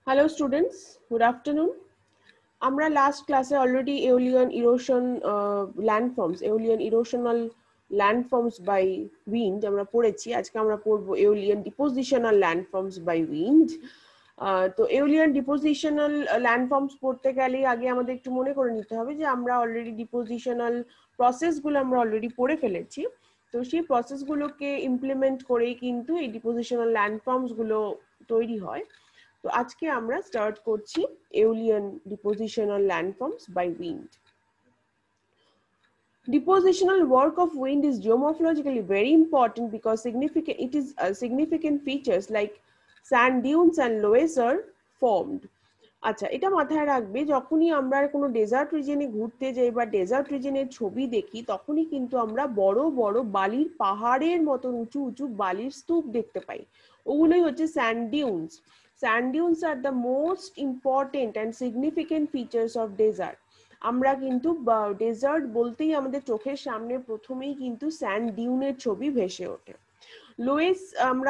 Hello students, good afternoon. আমরা last class already aeolian erosion landforms, aeolian erosional landforms by wind আমরা পড়েছি। আজকে আমরা পড়বো aeolian depositional landforms by wind। তো aeolian depositional landforms পড়তে গেলে আগে আমাদের একটু মনে করে নিতে হবে যে আমরা অলরেডি depositional process গুলো আমরা অলরেডি পড়ে ফেলেছি। তো সেই প্রসেস গুলোকে ইমপ্লিমেন্ট করেই কিন্তু এই depositional landforms গুলো তৈরি হয়। তো আজকে আমরা স্টার্ট করছি aeolian depositional landforms by wind. Depositional work of wind is geomorphologically very important because significant features like sand dunes and loess are formed. আচ্ছা, এটা মাথায় রাখবে যখনই আমরা কোনো ডেজার্ট রিজনে ঘুরতে যাই বা ডেজার্ট রিজনের ছবি দেখি তখনই কিন্তু আমরা বড় বড় বালির পাহাড়ের মতন উঁচু উঁচু বালির স্তূপ দেখতে পাই। ওগুলোই হচ্ছে sand dunes. Sand dunes are the most important and significant features of desert. আমরা কিন্তু ডেজার্ট বলতেই আমাদের চোখের সামনে প্রথমেই কিন্তু স্যান্ড ডিউনের ছবি ভেসে ওঠে। লোয়েস আমরা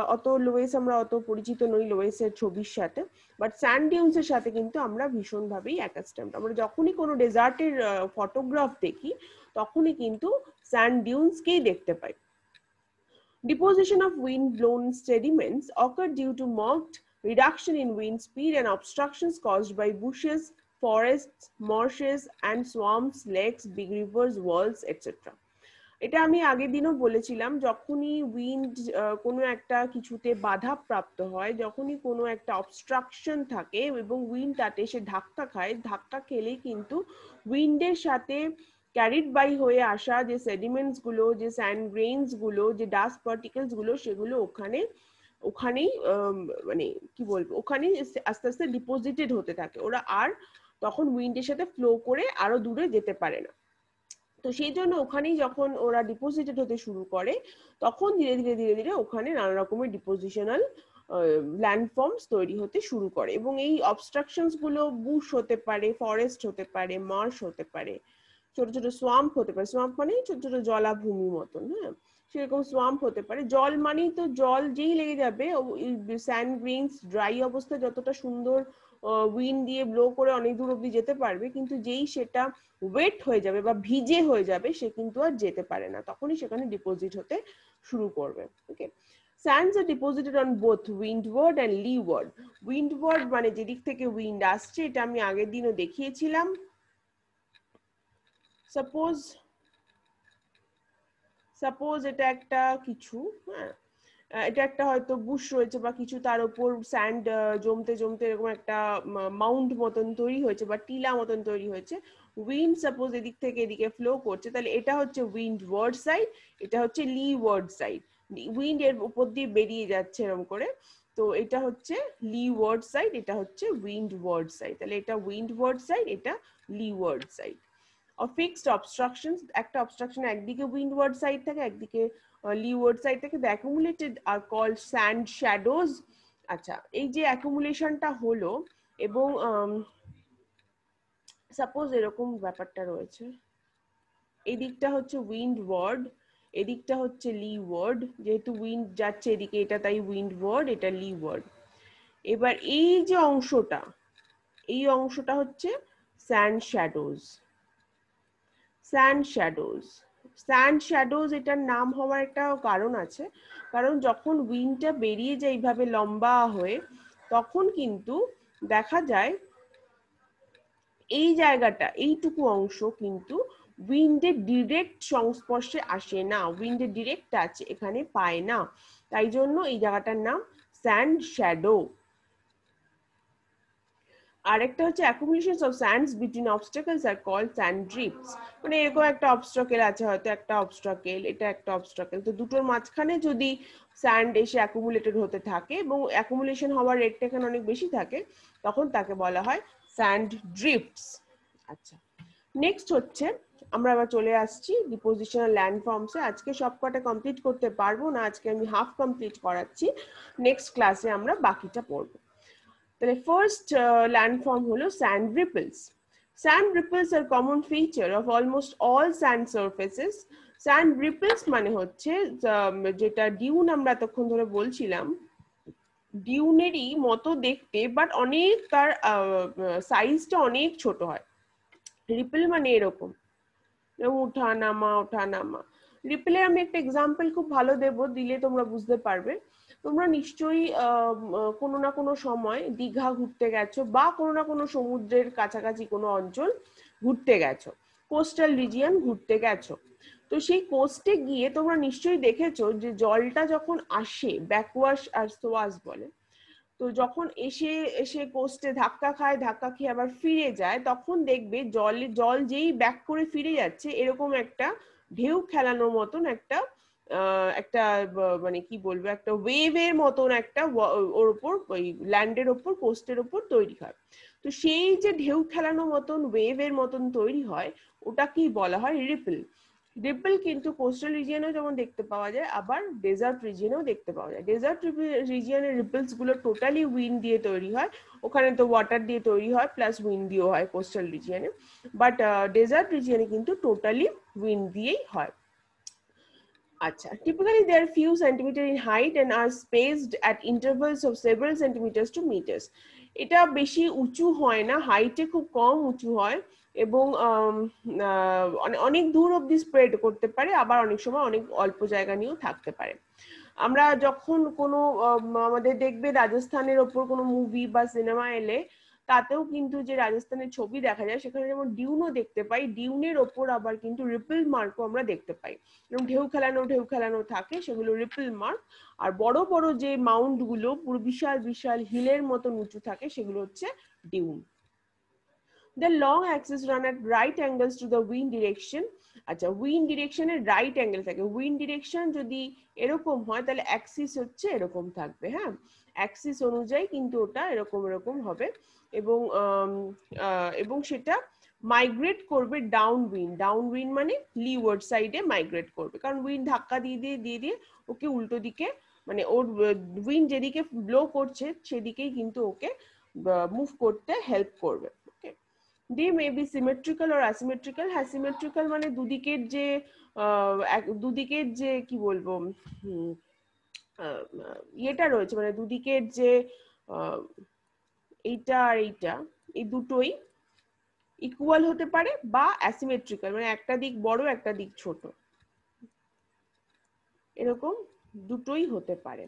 অত পরিচিত নই লোয়েসের ছবির সাথে, বাট স্যান্ড ডিউনস এর সাথে কিন্তু আমরা ভীষণভাবেই অ্যাকাস্টমড। আমরা যখনই কোনো ডেজার্টের ফটোগ্রাফ দেখি তখনই কিন্তু স্যান্ড ডিউনসকেই দেখতে পাই। Deposition of wind-blown sediments occurred due to marked reduction in wind speed and obstructions caused by bushes, forests, marshes, and swamps, lakes, big rivers, walls, etc. এটা আমি আগের দিনও বলেছিলাম, যখনই উইন্ড কোনো একটা কিছুতে বাধা প্রাপ্ত হয়, যখনই কোনো একটা অবস্ট্রাকশন থাকে এবং উইন্ড তাতে এসে ধাক্কা খায়, ধাক্কা খেলেই কিন্তু উইন্ডের সাথে ক্যারিড বাই হয়ে আসা যে সেডিমেন্টস গুলো, যে স্যান্ড গ্রেইনস গুলো, যে ডাস্ট পার্টিকেলস গুলো, সেগুলো ওখানেই মানে কি বলবো, ওখানেই আস্তে আস্তে ডিপোজিটেড হতে থাকে। ওরা আর তখন উইন্ডের সাথে ফ্লো করে আরো দূরে যেতে পারে না। তো সেই জন্য ওখানেই যখন ওরা ডিপোজিটেড হতে শুরু করে তখন ধীরে ধীরে ধীরে ধীরে ওখানে নানা রকমের ডিপোজিশনাল ল্যান্ডফর্মস তৈরি হতে শুরু করে। এবং এই অবস্ট্রাকশনস গুলো বুশ হতে পারে, ফরেস্ট হতে পারে, মার্শ হতে পারে, ছোট ছোট সোয়াম্প হতে পারে। সোয়াম্প মানে ছোট ছোট জলাভূমি মতন, হ্যাঁ, সেরকম সোয়াম্প হতে পারে। জল মানেই তো জল যেই লেগে যাবে, স্যান্ড গ্রেইনস ড্রাই অবস্থায় যতটা সুন্দর উইন্ড দিয়ে ব্লো করে অনেক দূর অব্দি যেতে পারবে, কিন্তু যেই সেটা ওয়েট হয়ে যাবে বা ভিজে হয়ে যাবে সে কিন্তু আর যেতে পারে না, তখনই সেখানে ডিপোজিট হতে শুরু করবে। ওকে, sands are deposited on both windward and leeward. Windward মানে যেদিক থেকে উইন্ড আসছে, এটা আমি আগের দিনও দেখিয়েছিলাম। সাপোজ এটা একটা কিছু, হ্যাঁ, এটা একটা হয়তো বুশ রয়েছে বা কিছু, তার উপর স্যান্ড জমতে জমতে এরকম একটা মাউন্ট মতন তৈরি হয়েছে বা টিলা মতন তৈরি হয়েছে। উইন্ড সাপোজ এদিক থেকে এদিকে ফ্লো করছে, তাহলে এটা হচ্ছে উইন্ড ওয়ার্ড সাইড, এটা হচ্ছে লি ওয়ার্ড সাইড। উইন্ড এর উপর দিয়ে বেরিয়ে যাচ্ছে এরকম করে, তো এটা হচ্ছে লি ওয়ার্ড সাইড, এটা হচ্ছে উইন্ড ওয়ার্ড সাইড। তাহলে এটা উইন্ড ওয়ার্ড সাইড, এটা leeward side. Or fixed obstructions, একটা obstruction একদিকে windward side থাকে, একদিকে leeward side থাকে। The accumulated are called sand shadows. আচ্ছা, এই যে accumulationটা হলো এবং সাপোজ এরকম ব্যাপারটা রয়েছে, এই দিকটা হচ্ছে windward, এদিকটা হচ্ছে leeward, যেহেতু উইন্ড যাচ্ছে এদিকে, এটা তাই windward, এটা leeward। এবার এই যে অংশটা, এই অংশটা হচ্ছে sand shadows। স্যান্ড শ্যাডোজ এটার নাম হওয়ার একটা কারণ আছে, কারণ যখন উইন্ডটা বেরিয়ে যায় এইভাবে লম্বা হয়ে, তখন কিন্তু দেখা যায় এই জায়গাটা, এইটুকু অংশ কিন্তু উইন্ডের ডিরেক্ট সংস্পর্শে আসে না, উইন্ডের ডিরেক্ট টাচ এখানে পায় না, তাই জন্য এই জায়গাটার নাম স্যান্ড শ্যাডো। আরেকটা হচ্ছে accumulations of sands between obstacles are called sand drifts. মানে এরকম একটা অবস্ট্রাকেল আছে, হয়তো একটা অবস্ট্রাকেল, এটা একটা অবস্ট্রাকেল, তো দুটোর মাঝখানে যদি স্যান্ড এসে অ্যাকুমুলেটেড হতে থাকে এবং অ্যাকুমুলেশন হওয়ার রেটটা এখানে অনেক বেশি থাকে, তখন তাকে বলা হয় স্যান্ড ড্রিফটস। আচ্ছা, নেক্সট হচ্ছে আমরা আবার চলে আসছি ডিপোজিশনাল ল্যান্ডফর্মসে। আজকে সবকটা কমপ্লিট করতে পারবো না, আজকে আমি হাফ কমপ্লিট করাচ্ছি, নেক্সট ক্লাসে আমরা বাকিটা পড়বো। তাহলে ফার্স্ট ল্যান্ডফর্ম হলো sand ripples. Sand ripples are common feature of almost all sand surfaces. স্যান্ড রিপলস মানে হচ্ছে যেটা ডিউন আমরা এতক্ষণ ধরে বলছিলাম, ডিউনেরই মতো দেখতে, বাট অনেক তার সাইজটা অনেক ছোট হয়। রিপেল মানে এরকম ওঠা নামা ওঠা নামা। রিপেলের আমি একটা এক্সাম্পল খুব ভালো দেব, দিলে তোমরা বুঝতে পারবে। তোমরা নিশ্চয়ই কোনো না কোনো সময় দীঘা ঘুরতে গেছো, বা কোনো না কোনো সমুদ্রের কাছাকাছি কোনো অঞ্চল ঘুরতে গেছো, কোস্টাল রিজিয়ন ঘুরতে গেছো। তো সেই কোস্টে গিয়ে তোমরা নিশ্চয়ই দেখেছো যে জলটা যখন আসে, ব্যাকওয়াশ আর সোয়াশ বলে, তো যখন এসে এসে কোস্টে ধাক্কা খায়, ধাক্কা খেয়ে আবার ফিরে যায়, তখন দেখবে জল যেই ব্যাক করে ফিরে যাচ্ছে, এরকম একটা ঢেউ খেলানোর মতন একটা একটা মানে কি বলবো, একটা ওয়েভের মতন একটা ওর উপর, ওই ল্যান্ডের ওপর, কোস্টের ওপর তৈরি হয়। তো সেই যে ঢেউ খেলানোর মতন ওয়েভের মতন তৈরি হয়, ওটা কি বলা হয়? রিপল। রিপল কিন্তু কোস্টাল রিজিয়নেও যেমন দেখতে পাওয়া যায়, আবার ডেজার্ট রিজিয়নেও দেখতে পাওয়া যায়। ডেজার্ট রিজিয়নের রিপলস গুলো টোটালি উইন্ড দিয়ে তৈরি হয়, ওখানে তো ওয়াটার দিয়ে তৈরি হয়, প্লাস উইন্ড দিয়েও হয় কোস্টাল রিজিয়নে। বাট ডেজার্ট রিজিয়নে কিন্তু টোটালি উইন্ড দিয়েই হয়। আচ্ছা, typically they are few centimeter in height and are spaced at intervals of several centimeters to meters. এটা বেশি উঁচু হয় না, হাইটে খুব কম উঁচু হয়, এবং অনেক দূর অব্দি স্প্রেড করতে পারে, আবার অনেক সময় অনেক অল্প জায়গা নিয়েও থাকতে পারে। আমরা যখন কোনো আমাদের দেখবে রাজস্থানের ওপর কোনো মুভি বা সিনেমা এলে, তাতেও কিন্তু যে রাজস্থানের ছবি দেখা যায়, সেখানে যেমন ডিউনও দেখতে পাই, ডিউনের ওপর আবার কিন্তু রিপল মার্কও আমরা দেখতে পাই। এরকম ঢেউ খেলানো থাকে, সেগুলো রিপল মার্ক। আর বড় বড় যে মাউন্ট গুলো পুরো বিশাল বিশাল হিলের মতন উঁচু থাকে, সেগুলো হচ্ছে dune. The long axis run at right angles to the wind direction. আচ্ছা, উইন্ড ডিরেকশনের রাইট অ্যাঙ্গেল থাকে। উইন্ড ডিরেকশন যদি এরকম হয়, তাহলে অ্যাক্সিস হচ্ছে এরকম থাকবে। হ্যাঁ, অ্যাক্সিস অনুযায়ী কিন্তু ওটা এরকম এরকম হবে, এবং এবং সেটা মাইগ্রেট করবে ডাউন উইন্ড। ডাউন উইন্ড মানে লিওয়ার্ড সাইডে মাইগ্রেট করবে, কারণ উইন্ড ধাক্কা দিয়ে দিয়ে ওকে উল্টো দিকে, মানে ওর উইন্ড যেদিকে ব্লো করছে সেদিকেই কিন্তু ওকে মুভ করতে হেল্প করবে। ওকে, they may be symmetrical or asymmetrical. হ্যাঁ, symmetrical মানে দুদিকের যে কি বলবো, ইয়েটা রয়েছে, মানে দুদিকের যে এইটা আর এইটা, এই দুটোই ইকুয়াল হতে পারে, বা অ্যাসিমেট্রিক্যাল মানে একটা দিক বড় একটা দিক ছোট, এরকম দুটোই হতে পারে।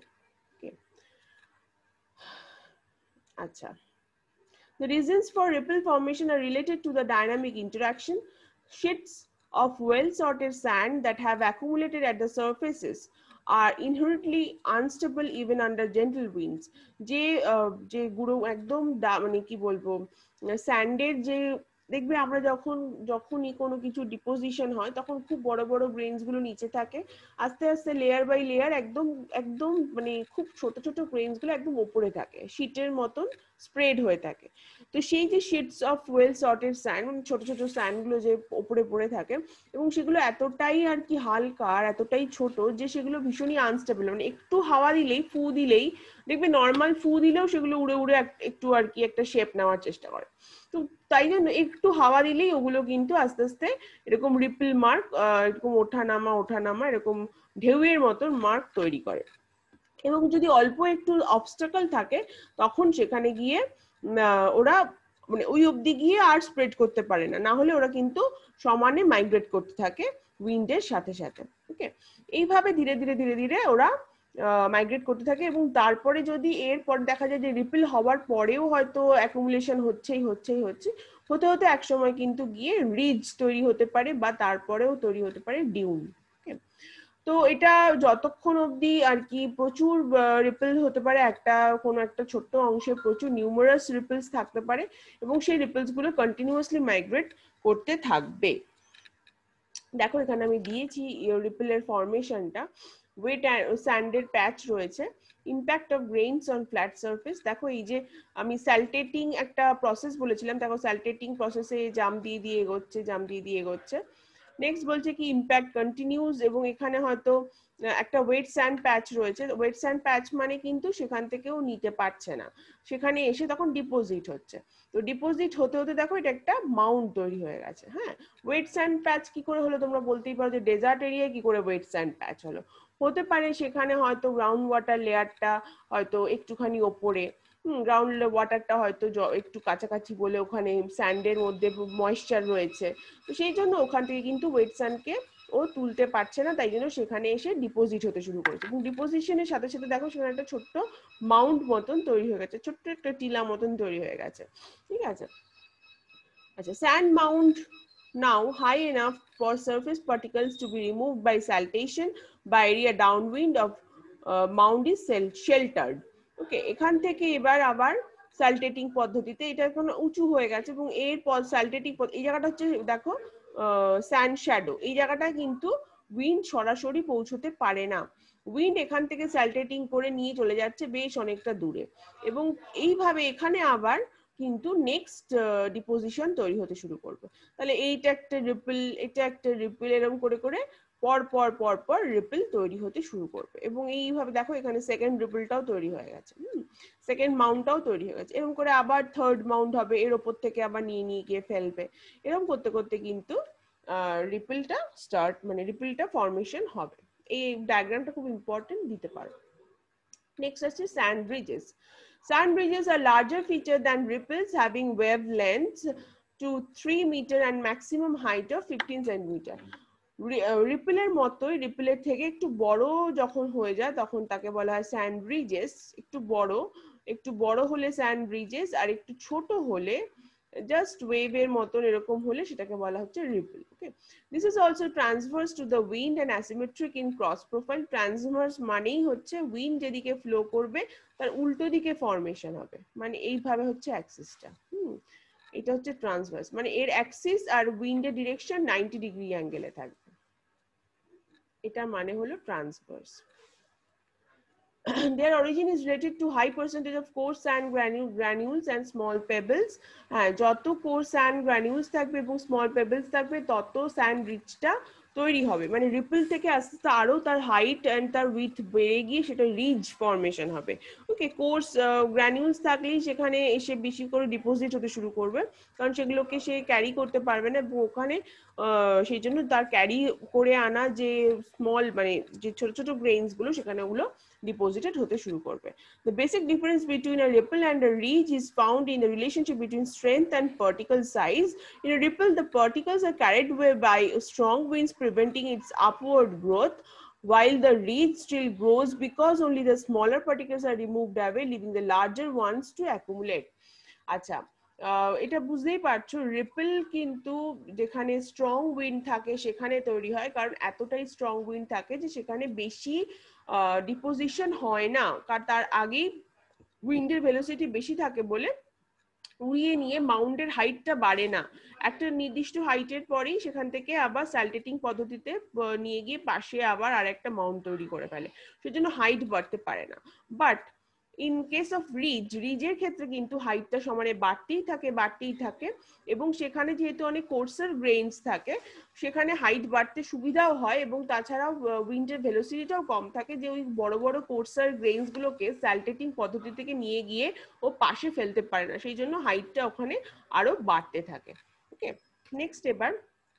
আচ্ছা, the reasons for ripple formation are related to the dynamic interaction. Sheets of well-sorted sand that have accumulated at the surfaces are inherently unstable even under gentle winds. যে গুঁড়ো একদম মানে কি বলবো, স্যান্ডের যে দেখবে আমরা যখনই কোনো কিছু ডিপোজিশন হয়, তখন খুব বড় বড় গ্রেনস গুলো নিচে থাকে, আস্তে আস্তে লেয়ার বাই লেয়ার একদম একদম মানে খুব ছোট ছোট গ্রেনস গুলো একদম উপরে থাকে, শীটের মতন স্প্রেড হয়ে থাকে। তো সেই যে sheets of well sorted sand, ছোট ছোট স্যান্ড গুলো যে উপরে পড়ে থাকে, এবং সেগুলো এতটাই আর কি হালকা আর এতটাই ছোট যে সেগুলো ভীষণই আনস্টেবল, মানে একটু হাওয়া দিলেই, ফু দিলেই দেখবে, নর্মাল ফু দিলেও সেগুলো উড়ে উড়ে একটু আর কি একটা শেপ নেওয়ার চেষ্টা করে। তো তাই জন্য একটু হাওয়া দিলেই ওগুলো কিন্তু আস্তে আস্তে এরকম রিপল মার্ক, এরকম ওঠা নামা এরকম ঢেউয়ের মতন মার্ক তৈরি করে। এবং যদি অল্প একটু অবস্টাকল থাকে, তখন সেখানে গিয়ে ওরা মানে ওই অবধি গিয়ে আর স্প্রেড করতে পারে না, না হলে ওরা কিন্তু সমানে মাইগ্রেট করতে থাকে উইন্ডের সাথে সাথে। ওকে, এইভাবে ধীরে ধীরে ধীরে ধীরে ওরা মাইগ্রেট করতে থাকে, এবং তারপরে যদি এরপর দেখা যায় যে রিপেল হওয়ার পরেও হয়তো অ্যাকুমুলেশন হচ্ছে হতে হতে একসময় কিন্তু গিয়ে রিজ তৈরি হতে পারে, বা তারপরেও তৈরি হতে পারে ডিউন। তো এটা যতক্ষণ অবধি আর কি প্রচুর রিপেল হতে পারে, কোনো একটা ছোট্ট অংশে প্রচুর নিউমারাস রিপেলস থাকতে পারে, এবং সেই রিপেলস গুলো কন্টিনিউয়াসলি মাইগ্রেট করতে থাকবে। দেখো এখানে আমি দিয়েছি রিপেলের ফরমেশনটা। ওয়েট স্যান্ডের প্যাচ রয়েছে, impact of grains on flat surface. দেখো এই যে আমি স্যালটেটিং একটা প্রসেস বলেছিলাম, দেখো স্যালটেটিং প্রসেসে জাম দিয়ে এগোচ্ছে। নেক্সট বলছে কি ইম্প্যাক্ট কন্টিনিউস, এবং এখানে হয়তো একটা ওয়েট স্যান্ড প্যাচ রয়েছে। ওয়েট স্যান্ড প্যাচ মানে কিন্তু সেখান থেকেও নিতে পারছে না, সেখানে এসে তখন ডিপোজিট হচ্ছে। তো ডিপোজিট হতে হতে দেখো এটা একটা মাউন্ট তৈরি হয়ে গেছে। হ্যাঁ, ওয়েট স্যান্ড প্যাচ কি করে হলো, তোমরা বলতেই পারো যে ডেজার্ট এরিয়ায় কি করে ওয়েট স্যান্ড প্যাচ হলো। হতে পারে সেখানে হয়তো গ্রাউন্ড ওয়াটার লেয়ারটা হয়তো একটুখানি ওপরে, গ্রাউন্ড ওয়াটারটা হয়তো একটু কাছাকাছি বলে ওখানে স্যান্ডের মধ্যে ময়েশ্চার রয়েছে, তো সেই জন্য ওখান থেকে কিন্তু ওয়েট স্যান্ডকে ও তুলতে পারছে না, তাই জন্য সেখানে এসে ডিপোজিট হতে শুরু করেছে। এবং ডিপোজিশনের সাথে সাথে দেখো সেখানে একটা ছোট্ট মাউন্ট মতন তৈরি হয়ে গেছে, ছোট্ট একটা টিলা মতন তৈরি হয়ে গেছে, ঠিক আছে। আচ্ছা, sand mound now high enough for surface particles to be removed by saltation by area downwind of mound is sheltered. Okay, এখান থেকে এবার আবার সালটেটিং পদ্ধতিতে এটা এখন উঁচু হয়ে গেছে এবং এরপর সালটেটিং এই জায়গাটা হচ্ছে দেখো স্যান্ড শ্যাডো, এই জায়গাটা কিন্তু উইন্ড সরাসরি পৌঁছতে পারে না, উইন্ড এখান থেকে সালটেটিং করে নিয়ে চলে যাচ্ছে বেশ অনেকটা দূরে, এবং এইভাবে এখানে আবার কিন্তু নেক্সট ডিপোজিশন তৈরি হতে শুরু করবে। তাহলে এইটা একটা রিপল, এটা একটা রিপল, এরকম করে করে পর পর পর পর রিপল তৈরি হতে শুরু করবে। এবং এইভাবে দেখো এখানে সেকেন্ড রিপলটাও তৈরি হয়ে গেছে, সেকেন্ড মাউন্টটাও তৈরি হয়ে গেছে, এরকম করে আবার থার্ড মাউন্ট হবে, এর ওপর থেকে আবার নিয়ে নিয়ে গিয়ে ফেলবে, এরকম করতে করতে কিন্তু রিপলটা স্টার্ট, মানে রিপলটা ফর্মেশন হবে। এই ডায়াগ্রামটা খুব ইম্পর্টেন্ট, দিতে পারো। নেক্সট আছে sand bridges. Sand bridges are larger feature than ripples, having wavelengths to 3 meter and maximum height of 15 centimeter. রিপেলের মতোই, রিপেলের থেকে একটু বড় যখন হয়ে যায় তখন তাকে বলা হয় স্যান্ড ব্রিজেস। একটু বড় হলে স্যান্ড ব্রিজেস, আর একটু ছোট হলে জাস্ট ওয়েভের মতন এরকম হলে সেটাকে বলা হচ্ছে ripple. Okay, this is also transverse to the wind and asymmetric in cross profile. Transverse মানেই হচ্ছে উইন্ড যেদিকে ফ্লো করবে তার উল্টো দিকে ফর্মেশন হবে, মানে এইভাবে হচ্ছে অ্যাক্সিসটা। এটা হচ্ছে ট্রান্সভার্স, মানে এর অ্যাক্সিস আর উইন্ডের ডিরেকশন 90 ডিগ্রি অ্যাঙ্গেলে থাকবে, এটা মানে হলো transverse. Their origin is related to high percentage of coarse sand granules and small pebbles. হ্যাঁ, যত coarse sand granules থাকবে এবং small pebbles থাকবে তত sand রিচটা তৈরি হবে, মানে রিপল থেকে আস্তে আস্তে আরো তার হাইট এন্ড তার উইথ বেড়ে গিয়ে সেটা রিজ ফর্মেশন হবে। ওকে, কোর্স গ্রানুলস থাকলেই সেখানে এসে বেশি করে ডিপোজিট হতে শুরু করবে, কারণ সেগুলোকে সে ক্যারি করতে পারবে না, এবং ওখানে সেই জন্য তার ক্যারি করে আনা যে স্মল, মানে যে ছোট ছোট গ্রেইনস গুলো সেখানে ওগুলো ডিপোজিটেড হতে শুরু করবে। The basic difference between a ripple and a ridge is found in the relationship between strength and particle size. In a ripple, the particles are carried away by strong winds, preventing its upward growth, while the ridge still grows because only the smaller particles are removed away, leaving the larger ones to accumulate. আচ্ছা, এটা বুঝতেই পারছো ripple কিন্তু যেখানে strong wind থাকে সেখানে তৈরি হয়, কারণ এতটাই স্ট্রং উইন্ড থাকে যে সেখানে বেশি ডিপোজিশন হয় না, কারণ তার আগেই উইন্ডের ভেলোসিটি বেশি থাকে বলে উড়িয়ে নিয়ে মাউন্টের হাইটটা বাড়ে না, একটা নির্দিষ্ট হাইটের পরেই সেখান থেকে আবার সালটেটিং পদ্ধতিতে নিয়ে গিয়ে পাশে আবার আরেকটা মাউন্ট তৈরি করে ফেলে, সেজন্য হাইট বাড়তে পারে না। বাট ইন কেস অফ রিজের ক্ষেত্রে কিন্তু হাইটটা সমানে বাড়তেই থাকে, এবং সেখানে যেহেতু অনেক কোর্সার গ্রেইনস থাকে সেখানে হাইট বাড়তে সুবিধাও হয়, এবং তাছাড়াও উইন্ডের ভেলোসিটিটাও কম থাকে, যে ওই বড় বড় কোর্সার গ্রেইনস গুলোকে সালটেটিং পদ্ধতি থেকে নিয়ে গিয়ে ও পাশে ফেলতে পারে না, সেই জন্য হাইটটা ওখানে আরো বাড়তে থাকে। ওকে, নেক্সট এবার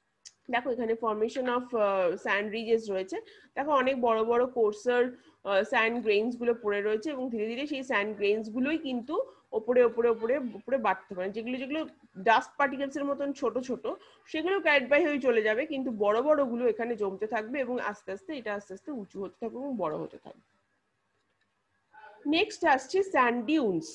দেখো এখানে ফর্মেশন অফ স্যান্ড রিজেস রয়েছে, দেখো অনেক বড় বড় কোর্সার স্যান্ড গ্রেইনস গুলো পড়ে রয়েছে, এবং ধীরে ধীরে সেই স্যান্ড গ্রেইনস গুলোই কিন্তু ওপরে ওপরে ওপরে উপরে বাড়তে পারে, যেগুলো ডাস্ট পার্টিকেলস এর মতন ছোট ছোট সেগুলো ক্যারিড বাই হয়ে চলে যাবে, কিন্তু বড় বড় গুলো এখানে জমতে থাকবে এবং আস্তে আস্তে উঁচু হতে থাকবে এবং বড় হতে থাকবে। নেক্সট আসছে স্যান্ড ডিউনস।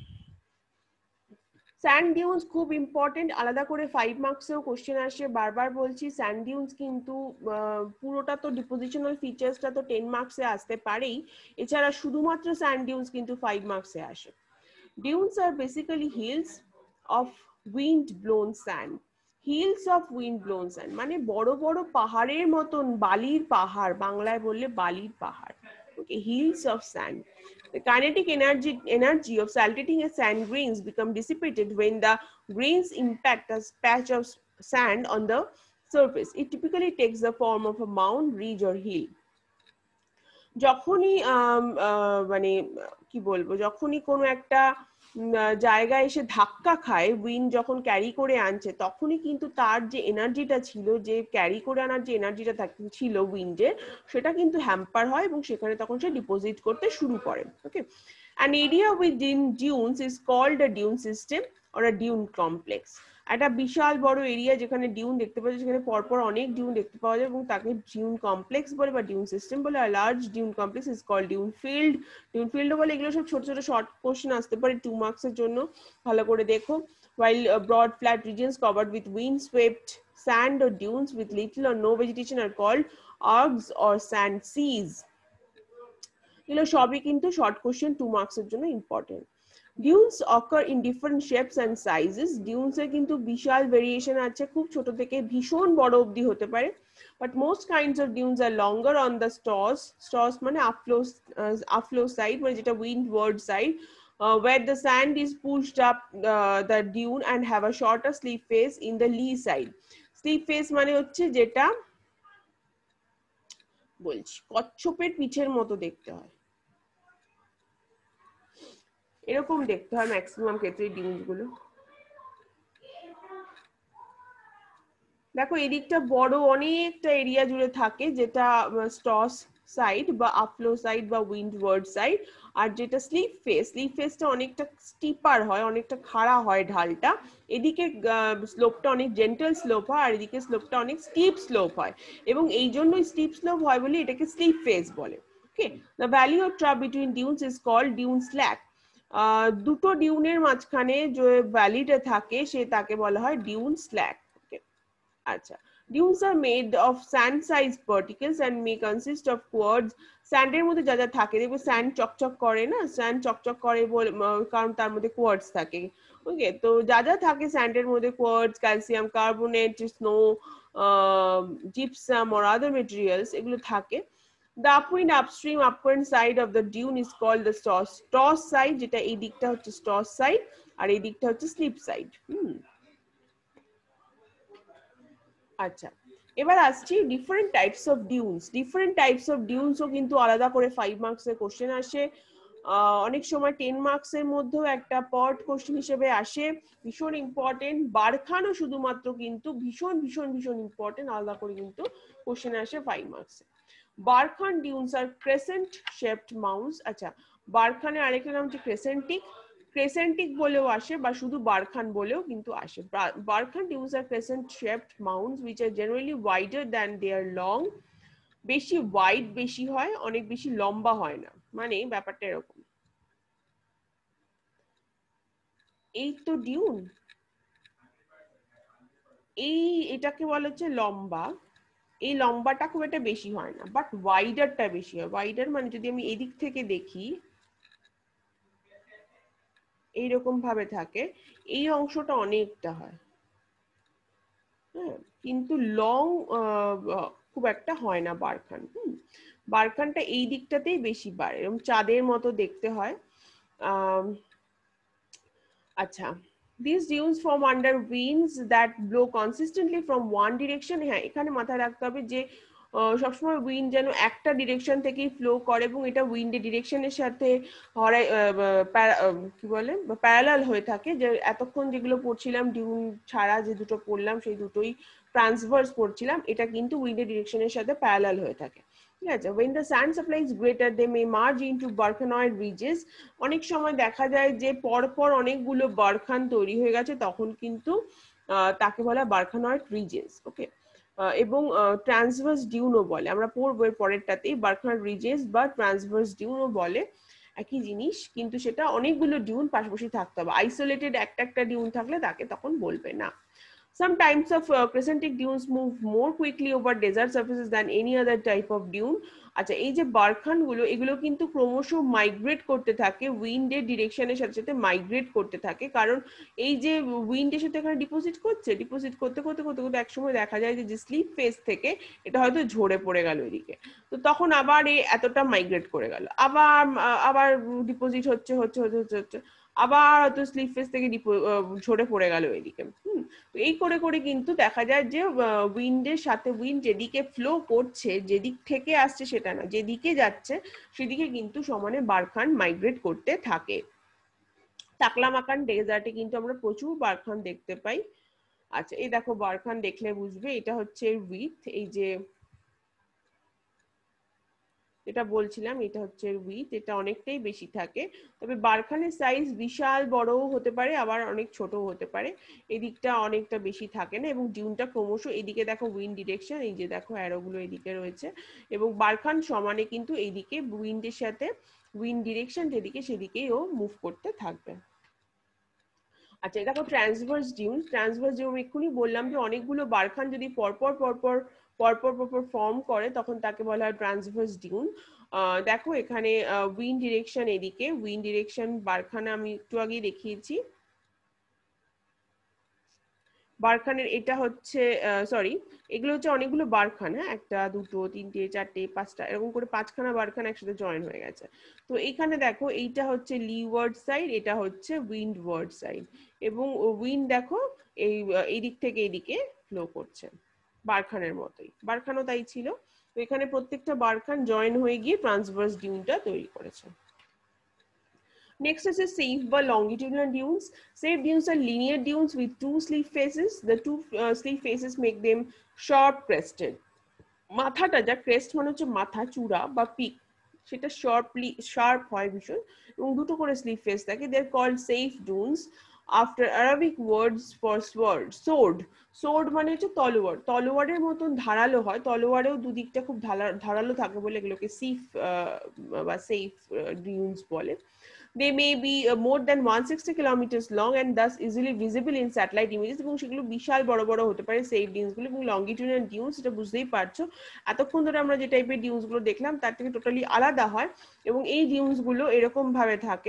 স্যান্ড ডিউনস খুব ইম্পর্টেন্ট, আলাদা করে 5 মার্কসেও কোশ্চেন আসে, বারবার বলছি স্যান্ড ডিউনস কিন্তু পুরোটা তো ডিপোজিশনাল ফিচার্সটা তো 10 মার্কসে আসতে পারেই, এছাড়া শুধুমাত্র স্যান্ড ডিউনস কিন্তু 5 মার্কসে আসে। Dunes are basically hills of wind blown sand. Hills of wind blown sand মানে বড় বড় পাহাড়ের মতন বালির পাহাড়, বাংলায় বললে বালির পাহাড়। Okay, hills of sand. The kinetic energy of saltating a sand grains become dissipated when the grains impact a patch of sand on the surface. It typically takes the form of a mound, ridge or hill. যখনই মানে কি বলবো, যখনই কোনো একটা জায়গায় এসে ধাক্কা খায়, উইন্ড যখন ক্যারি করে আনছে, তখনই কিন্তু তার যে এনার্জিটা ছিল, যে ক্যারি করে আনার যে এনার্জিটা ছিল উইন্ডের, সেটা কিন্তু হ্যাম্পার হয় এবং সেখানে তখন সে ডিপোজিট করতে শুরু করে। ওকে, an area with dunes is called a dune system or a dune complex. একটা বিশাল বড় এরিয়া যেখানে ডিউন দেখতে পাওয়া যায়, সেখানে পরপর অনেক ডিউন দেখতে পাওয়া যায় এবং তাকে ডিউন কমপ্লেক্স বলে বা ডিউন সিস্টেম বলে। আর large dune complex is called dune field. Dune field বলে। এগুলো সব ছোট ছোট শর্ট কোশ্চেন আসতে পারে 2 মার্কসের জন্য, ভালো করে দেখো। while broad flat regions covered with wind swept sand or dunes with little or no vegetation are called arcs or sand seas. এগুলো সবই কিন্তু শর্ট কোশ্চেন 2 মার্কসের জন্য important. Dunes occur in different shapes and sizes. Dunes এর কিন্তু বিশাল variation আছে, খুব ছোট থেকে ভীষণ বড় অবধি হতে পারে। But most kinds of dunes are longer on the stoss. Stoss মানে আফ্লো সাইড, মানে যেটা windward side, where the sand is pushed up the dune and have a shorter slip face in the lee side. Slip face মানে হচ্ছে যেটা বলছি কচ্ছপের পিঠের মতো দেখতে হয়, এরকম দেখতে হয় ম্যাক্সিমাম ক্ষেত্রে ডিউনস গুলো। দেখো এদিকটা বড় অনেকটা এরিয়া জুড়ে থাকে, যেটা স্টস সাইড বা আফ্লো সাইড বা উইন্ডওয়ার্ড সাইড। আর যেটা স্লিপ ফেসটা অনেকটা স্টিপার হয়, অনেকটা খাড়া হয় ঢালটা। এদিকে স্লোপটা অনেক জেন্টল স্লোপ হয়, আর এদিকে স্লোপটা অনেক স্টিপ স্লোপ হয়, এবং এই জন্যই স্টিপ স্লোপ হয় বলে এটাকে স্লিপ ফেস বলে। Okay, the valley of trough between dunes is called dune slack. দুটো ডিউনের মাঝখানে যে ভ্যালিটা থাকে সে তাকে বলা হয় ডিউন স্ল্যাক। আচ্ছা, dunes are made of sand-sized particles and may consist of quartz. স্যান্ডের মধ্যে যা যা থাকে, দেখবে স্যান্ড চকচক করে না, স্যান্ড চকচক করে কারণ তার মধ্যে কোয়ার্টজ থাকে। ওকে, তো যা যা থাকে স্যান্ডের মধ্যে, quartz, calcium carbonate, snow, gypsum or other materials, এগুলো থাকে। The upwind upstream upwind side of the dune is called the stoss side, যেটা এই দিকটা হচ্ছে stoss side আর এই দিকটা হচ্ছে slip side। আচ্ছা, এবার আসছি different types of dunes. Different types of ডিউনসও কিন্তু আলাদা করে 5 মার্কসের কোশ্চেন আসে, অনেক সময় 10 মার্কসের মধ্যেও একটা পট কোশ্চেন হিসেবে আসে, ভীষণ ইম্পর্টেন্ট। বারখানও শুধুমাত্র কিন্তু ভীষণ ভীষণ ভীষণ ইম্পর্টেন্ট, আলাদা করে কিন্তু কোশ্চেন আসে 5 মার্কসে। Barchan dunes are crescent shaped mounds. আচ্ছা, বারখানের আরেকটা নাম হচ্ছে ক্রেসেন্টিক। ক্রেসেন্টিক বলেও আসে বা শুধু বারখান বলেও কিন্তু আসে। Barchan dunes are crescent shaped mounds which are generally wider than they are long. বেশি ওয়াইড বেশি হয়, অনেক বেশি লম্বা হয় না, মানে ব্যাপারটা এরকম। এই তো ডিউন, এটাকে বলা হচ্ছে লম্বা। এই লম্বাটা খুব একটা বেশি হয় না, বাট ওয়াইডারটা বেশি হয়। ওয়াইডার মানে যদি আমি এদিক থেকে দেখি, এইরকম ভাবে থাকে, এই অংশটা অনেকটা হয়, হ্যাঁ, কিন্তু লং খুব একটা হয় না বারখান। বারখানটা এই দিকটাতেই বেশি বাড়ে, এরকম চাঁদের মতো দেখতে হয়। আচ্ছা, these dunes form under winds that blow consistently from one direction. হ্যাঁ, এখানে মাথায় রাখতে হবে যে সবসময় উইন্ড যেন একটা ডিরেকশন থেকেই ফ্লো করে, এবং এটা উইন্ডের ডিরেকশনের সাথে কি বলে প্যারালাল হয়ে থাকে। যে এতক্ষণ যেগুলো পড়ছিলাম ডিউন ছাড়া যে দুটো পড়লাম সেই দুটোই ট্রান্সভার্স পড়ছিলাম, এটা কিন্তু উইন্ডের ডিরেকশনের সাথে প্যারালাল হয়ে থাকে। ঠিক আছে, when the sand supply is greater they may merge into barkhanoid ridges. অনেক সময় দেখা যায় যে পরপর অনেকগুলো বারখান তৈরি হয়ে গেছে, তখন কিন্তু তাকে বলা বারখানয়েড রিজেস। ওকে, এবং ট্রান্সভার্স ডিউনও বলে, আমরা পড়বো এর পরেরটাতেই। বারখানয়েড রিজেস বা ট্রান্সভার্স ডিউনও বলে, একই জিনিস, কিন্তু সেটা অনেকগুলো ডিউন পাশাপাশি থাকতে হবে। আইসোলেটেড একটা একটা ডিউন থাকলে তাকে তখন বলবে না। Some types of crescentic dunes move more quickly over desert surfaces than any other type of dune. আচ্ছা, এই যে বারখান গুলো, এগুলো কিন্তু ক্রমশ মাইগ্রেট করতে থাকে, উইন্ডের ডিরেকশনের সাথে সাথে মাইগ্রেট করতে থাকে, কারণ এই যে উইন্ডের সাথে এখানে ডিপোজিট করতে করতে করতে করতে একসময় দেখা যায় যে স্লিপ ফেস থেকে এটা হয়তো ঝরে পড়ে গেল এদিকে, তো তখন আবার এতটা মাইগ্রেট করে গেল, আবার আবার ডিপোজিট হচ্ছে হচ্ছে হচ্ছে হচ্ছে হচ্ছে, আবার হয়তো স্লিপ ফেস থেকে ঝরে পড়ে গেল এদিকে। এই করে করে কিন্তু দেখা যায় যে উইন্ডের সাথে উইন্ড যেদিকে ফ্লো করছে, যেদিক থেকে আসছে সেটা না, যেদিকে যাচ্ছে সেদিকে কিন্তু সমানে বারখান মাইগ্রেট করতে থাকে। তাকলামাকান ডেজার্টে কিন্তু আমরা প্রচুর বারখান দেখতে পাই। আচ্ছা, এই দেখো বারখান দেখলে বুঝবে এটা হচ্ছে উইথ, এই যে এটা বলছিলাম এটা হচ্ছে উইথ, এটা অনেকটাই বেশি থাকে। তবে বারখানের সাইজ বিশাল বড়ও হতে পারে, আবার অনেক ছোটও হতে পারে। এদিকটা অনেকটা বেশি থাকে না, এবং ডিউনটা ক্রমশ এদিকে দেখো উইন্ড ডিরেকশন, এই যে দেখো অ্যারোগুলো এদিকে রয়েছে, এবং বারখান সমানে কিন্তু এইদিকে উইন্ডের সাথে উইন্ড ডিরেকশন যেদিকে সেদিকেই ও মুভ করতে থাকবে। আচ্ছা, দেখো ট্রান্সভার্স ডিউন। ট্রান্সভার্স ডিউন এক্ষুনি বললাম যে অনেকগুলো বারখান যদি পরপর পরপর পরপর পরপর ফর্ম করে তখন তাকে বলা হয় ট্রান্সভার্স ডিউন। দেখো এখানে উইন্ড ডিরেকশন এদিকে, উইন্ড ডিরেকশন বারখানা আমি একটু আগেই দেখিয়েছি। বারখানের এটা হচ্ছে সরি, এগুলো হচ্ছে অনেকগুলো বারখান, হ্যাঁ, একটা দুটো তিনটে চারটে পাঁচটা এরকম করে পাঁচখানা বারখান একসাথে জয়েন হয়ে গেছে। তো এখানে দেখো এইটা হচ্ছে লিওয়ার্ড সাইড, এটা হচ্ছে উইন্ডওয়ার্ড সাইড, এবং উইন্ড দেখো এই দিক থেকে এইদিকে ফ্লো করছে বারখানের মতোই, বারখানও তাই ছিল। তো এখানে প্রত্যেকটা বারখান জয়েন হয়ে গিয়ে ট্রান্সভার্স ডিউনটা তৈরি করেছে। Next is a safe বা longitudinal dunes. Safe dunes are linear dunes with two sleeve faces. The two sleeve faces make them sharp crested. মাথাটা, যা ক্রেস্ট মানে হচ্ছে মাথা, চূড়া বা পিক, সেটা শার্প হয় ভীষণ, এবং দুটো করে স্লিভ ফেস থাকে। They are called seif dunes after Arabic words for sword. Sword মানে হচ্ছে তলোয়ার, তলোয়ারের মতন ধারালো হয়, তলোয়ারেও দুদিকটা খুব ধারালো থাকে বলে এগুলোকে সিফ বা সেফ ডিউনস বলে। They may be more than 160 kilometers long and thus easily visible in satellite images, এবং সেগুলো বিশাল বড় বড় হতে পারে সেফ ডিউনস গুলো। এবং লঙ্গিটিউডিনাল ডিউনস, এটা বুঝতেই পারছো এতক্ষণ ধরে আমরা যে টাইপের ডিউনস গুলো দেখলাম তার থেকে টোটালি আলাদা হয়, এবং এই ডিউনস গুলো এরকম ভাবে থাকে,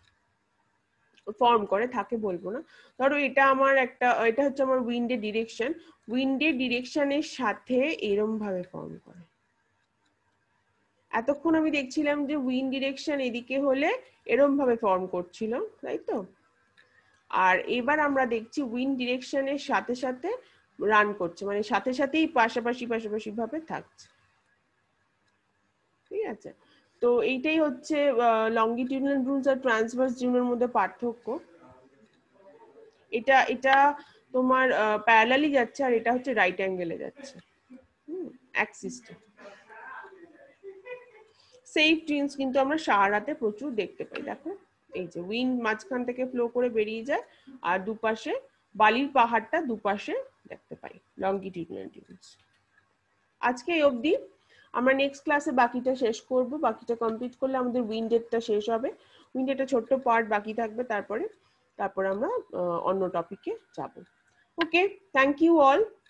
ফর্ম করে থাকে বলবো না। ধরো এটা আমার একটা, এটা হচ্ছে আমার উইন্ডের ডিরেকশন, উইন্ডের ডিরেকশনের সাথে এরম ভাবে ফর্ম করে। এতক্ষণ আমি দেখছিলাম যে উইন্ড ডিরেকশন এদিকে হলে এরম ভাবে ফর্ম করছিল, তাই তো? আর এবার আমরা দেখছি উইন্ড ডিরেকশনের সাথে সাথে রান করছে, মানে সাথে সাথেই পাশাপাশি পাশাপাশি ভাবে থাকছে, ঠিক আছে? তো এইটাই হচ্ছে লঙ্গিটিউডিনাল রুলস আর ট্রান্সভার্স ডিউনের মধ্যে পার্থক্য। এটা এটা তোমার প্যারালালি যাচ্ছে, আর এটা হচ্ছে রাইট অ্যাঙ্গেলে যাচ্ছে, অ্যাক্সিসটা। সেফ ডিউনস কিন্তু আমরা সাহারাতে প্রচুর দেখতে পাই। দেখো এই যে উইন্ড মাঝখান থেকে ফ্লো করে বেরিয়ে যায়, আর দুপাশে বালির পাহাড়টা দুপাশে দেখতে পাই, লঙ্গিটিউডিনাল ডিউনস। আজকে এই অবধি, আমরা নেক্সট ক্লাসে বাকিটা শেষ করব, বাকিটা কমপ্লিট করলে আমাদের উইন্ডেরটা শেষ হবে। উইন্ডেরটা ছোট্ট পার্ট বাকি থাকবে, তারপরে আমরা অন্য টপিকে যাব। Okay, thank you all.